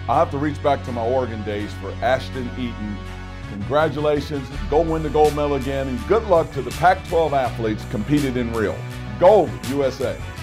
I have to reach back to my Oregon days for Ashton, Eaton. Congratulations, go win the gold medal again, and good luck to the Pac-12 athletes competed in Rio. Gold, USA.